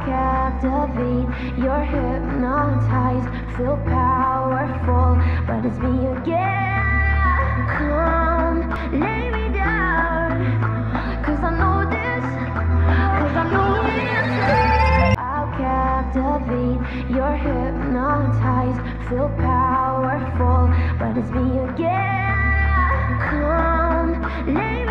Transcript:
captivate, you're hypnotized, feel powerful, but it's me again. Come, lay me down, cause I know this, cause I know it. I'll captivate, you're hypnotized, feel powerful, but it's me again. Come, lay